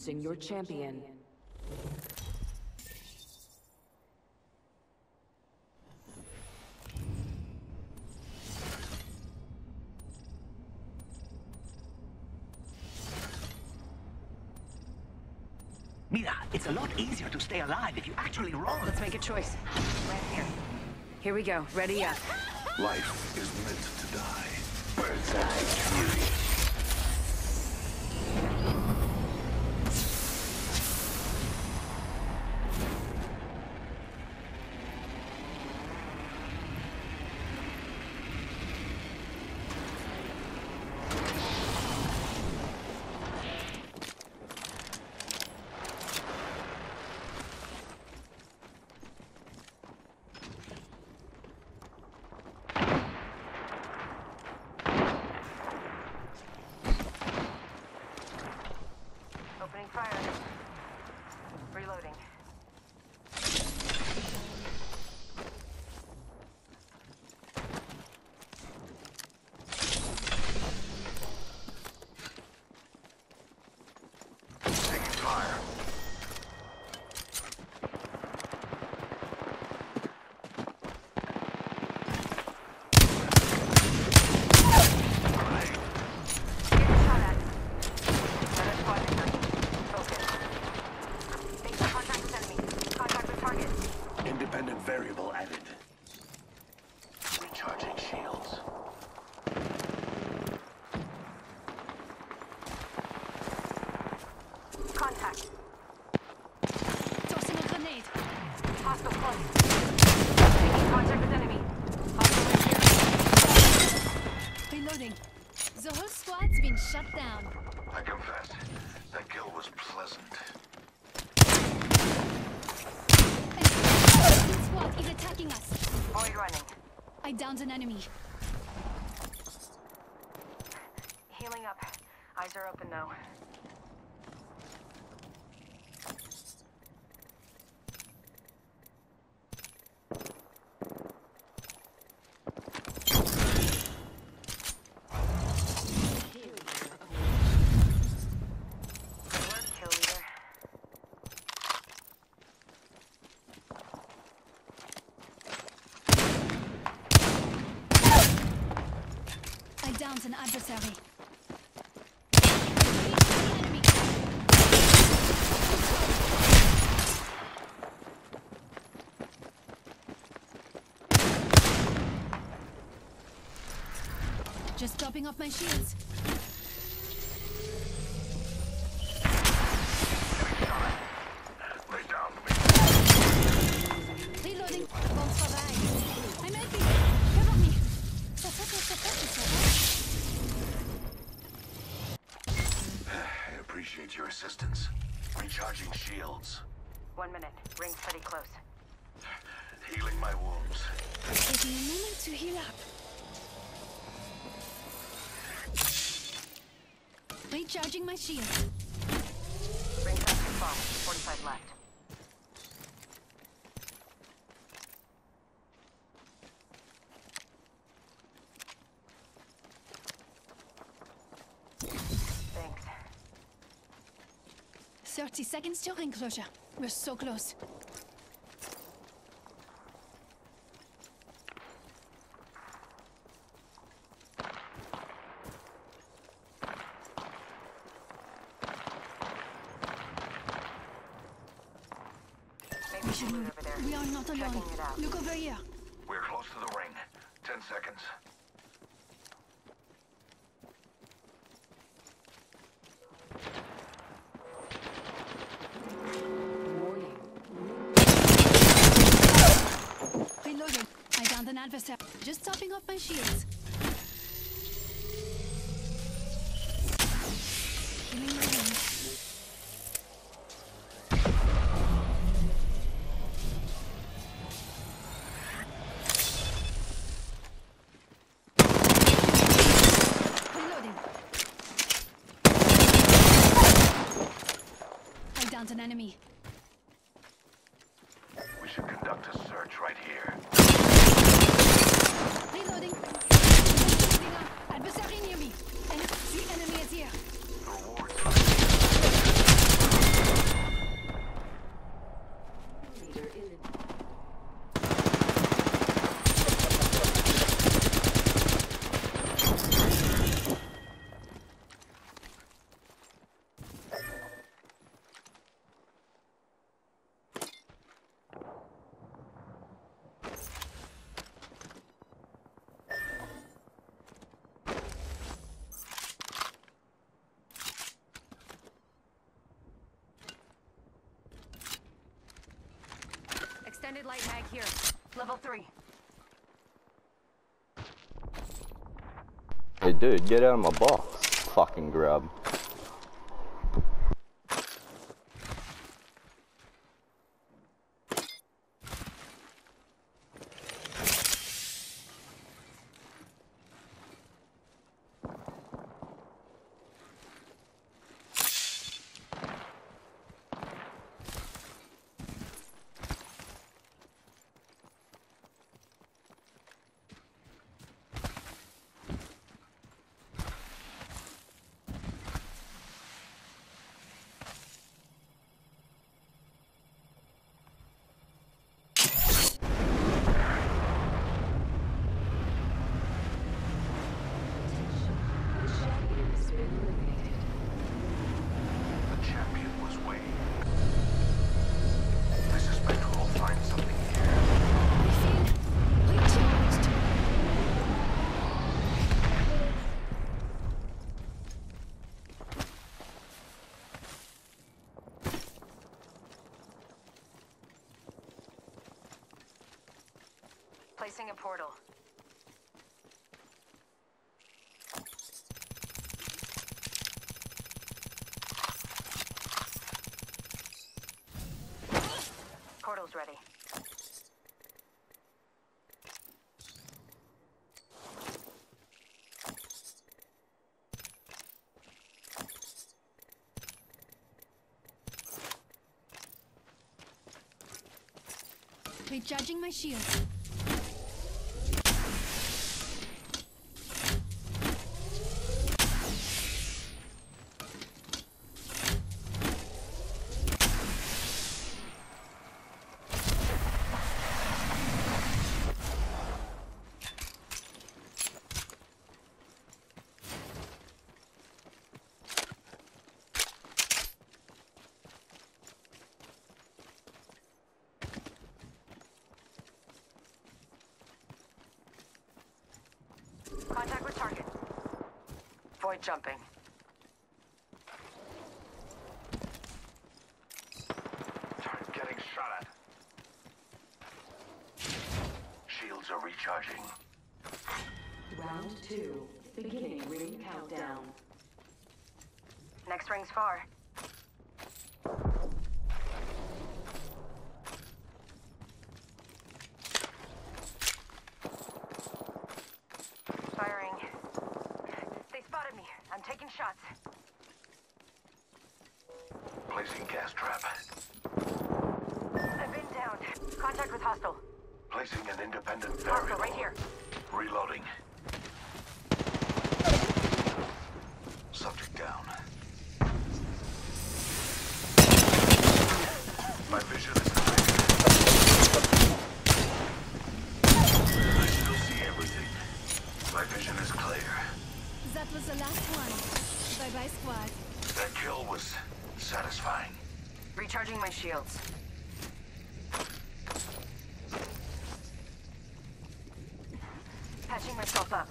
Sing your champion. Mira, it's a lot easier to stay alive if you actually roll. Let's make a choice. Right here. Here we go. Ready up. Life is meant to die. Bird's eye fury. Opening fire. Reloading. Taking fire. Independent variable added. Recharging shields. Contact. Tossing a grenade. Hostile close. Making contact with enemy. Hostile right here. Reloading. The whole squad's been shut down. I confess, that kill was pleasant. This squad is attacking us. Void running. I downed an enemy. Healing up. Eyes are open now. Good work, kill leader. I downed an adversary. Enemy. Just topping off my shields. Lay down. Reloading. Bon travail. I'm helping. Cover me. Ça fait. I appreciate your assistance. Recharging shields. 1 minute. Ring's pretty close. Healing my wounds. Taking a moment to heal up. Recharging my shield. Ring's up to 12. 45 left. Thanks. 30 seconds till ring closure. We're so close. Maybe we should move over there. We are not alone. Checking it out. Look over here. We're close to the ring. 10 seconds. Warning. Reloading. I downed an adversary. Just topping off my shields. Healing my wounds. Reloading. I downed an enemy. We should conduct a search right here. Reloading. Adversary near me. And the enemy is here. The rewards. Loaded light mag here. Level 3. Hey dude, get out of my box. Fucking grub. The champion was Wayne. I suspect we'll find something here. Recharged. Placing a portal. Portal's ready. Recharging my shields. Contact with target. Void jumping. Target getting shot at. Shields are recharging. Round 2. Beginning ring countdown. Next ring's far. Firing. They spotted me. I'm taking shots. Placing gas trap. I've been down. Contact with hostile. Placing an independent Hostile variable. right here. Reloading. Subject down. My vision is clear. I still see everything. My vision is clear. That was the last one. Bye-bye, squad. That kill was satisfying. Recharging my shields. Patching myself up.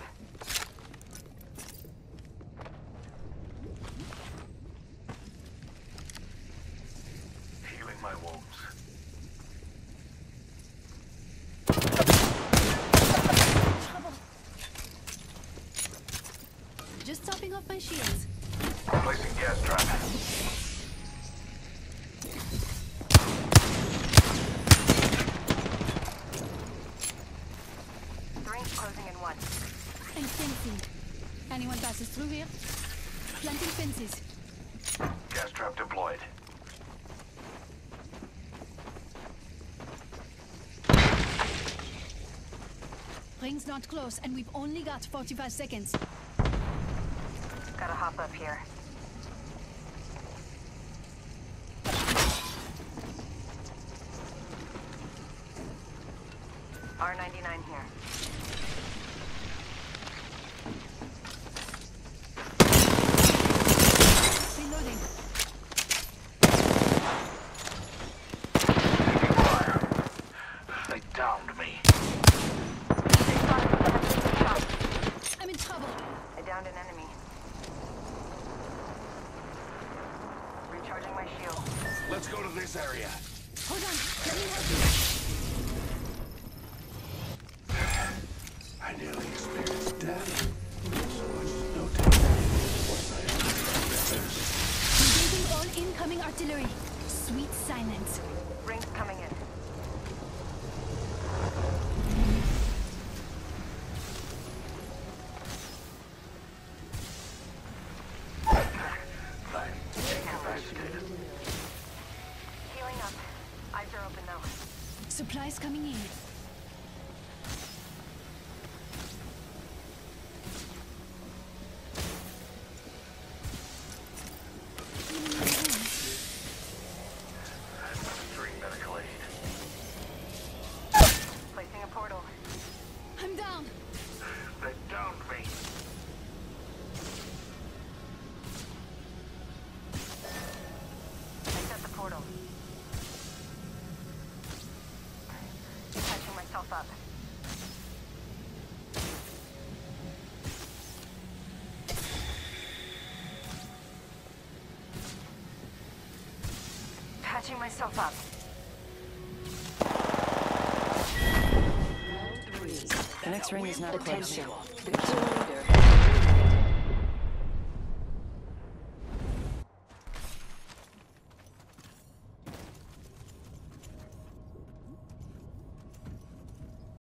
Healing my wounds. Just topping off my shields. Placing gas trap. The ring's closing in 1. I'm fencing. Anyone passes through here? Planting fences. Gas trap deployed. Ring's not close, and we've only got 45 seconds. Gotta hop up here. R99 here. Reloading. Taking fire. They downed me. They spotted me. I'm taking shots. I'm in trouble. I downed an enemy. Recharging my shield. Let's go to this area. Hold on. Let me help you. I nearly experienced death. So much as no telling once I entered Engaging all incoming artillery. Sweet silence. Rings coming in. Healing up. Eyes are open now. Supplies coming in. administering medical aid. Placing a portal. I'm down. Then down me. I set the portal. Catching myself up. Patching myself up. The next ring is not close. Attention. The kill leader